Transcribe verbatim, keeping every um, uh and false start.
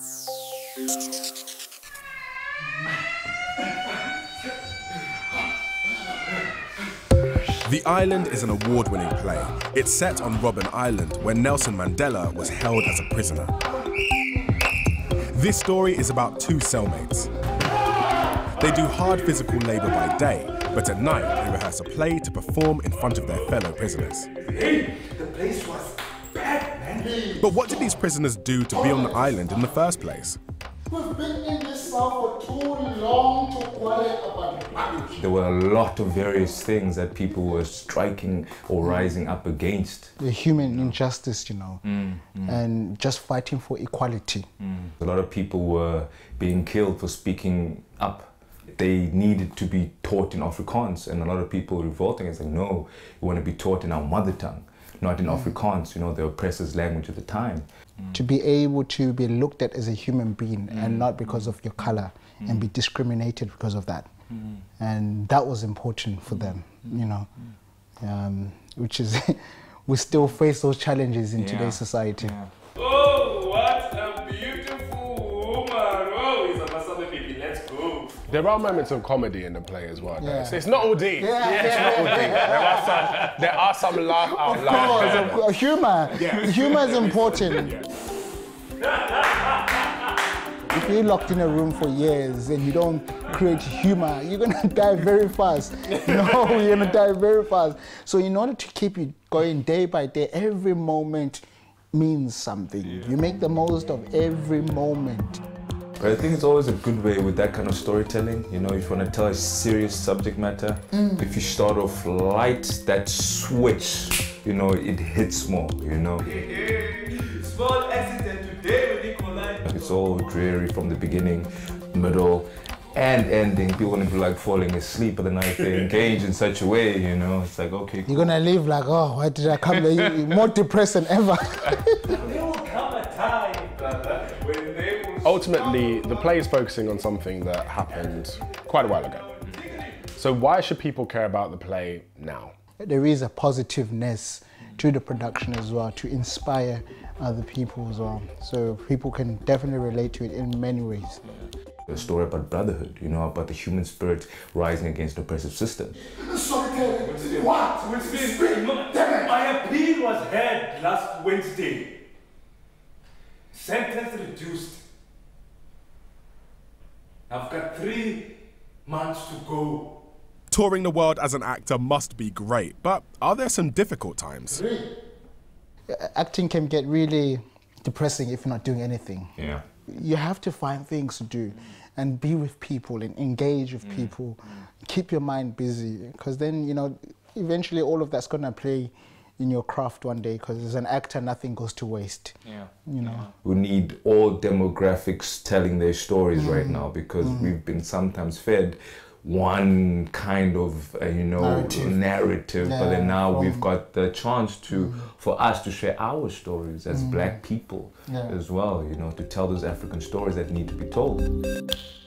The Island is an award-winning play. It's set on Robben Island, where Nelson Mandela was held as a prisoner. This story is about two cellmates. They do hard physical labour by day, but at night they rehearse a play to perform in front of their fellow prisoners. Hey, the place was bad, man. But what did these prisoners do to be on the island in the first place? We've been in this cell for too long to worry about it. There were a lot of various things that people were striking or rising up against. The human injustice, you know, mm, mm. and just fighting for equality. Mm. A lot of people were being killed for speaking up. They needed to be taught in Afrikaans, and a lot of people revolting and saying, no, we want to be taught in our mother tongue, not in mm. Afrikaans, you know, the oppressor's language at the time. Mm. To be able to be looked at as a human being mm. and not because of your color mm. and be discriminated because of that. Mm. And that was important for them, you know, um, which is, we still face those challenges in yeah. today's society. Yeah. Oh, what a beautiful woman. Oh, it's a Masada baby, let's go. There are moments of comedy in the play as well. Yeah. It's, it's not all deep. Yeah, yeah, it's yeah, not all yeah, deep. yeah. There are some, there are some laugh out of loud. course, of course. Humor. Yeah. Humor is important. Yeah. If you're locked in a room for years and you don't create humor, you're gonna die very fast. No, you're gonna die very fast. So in order to keep it going day by day, every moment means something. Yeah. You make the most of every moment. But I think it's always a good way with that kind of storytelling. You know, if you want to tell a serious subject matter, mm. if you start off light, that switch, you know, it hits more, you know. Small accident today when they collide. It's all dreary from the beginning, middle, and ending. People want to be like falling asleep, but then if they engage in such a way, you know, it's like, okay, cool. You're gonna live like, oh, why did I come there? You're more depressed than ever. There will come a time when they will... Ultimately, the play is focusing on something that happened quite a while ago. So why should people care about the play now? There is a positiveness to the production as well, to inspire other people as well. So people can definitely relate to it in many ways. A story about brotherhood, you know, about the human spirit rising against the oppressive system. Sorry, what? Wednesday? My appeal was heard last Wednesday. Sentence reduced. I've got three months to go. Touring the world as an actor must be great, but are there some difficult times? Acting can get really depressing if you're not doing anything. Yeah. You have to find things to do and be with people and engage with people. Keep your mind busy, because then, you know, eventually all of that's going to play in your craft one day, because as an actor, nothing goes to waste. Yeah. You know. We need all demographics telling their stories mm. right now, because mm. we've been sometimes fed one kind of, uh, you know, narrative, narrative yeah, but then now um, we've got the chance to, mm. for us to share our stories as mm. black people yeah. as well, you know, to tell those African stories that need to be told.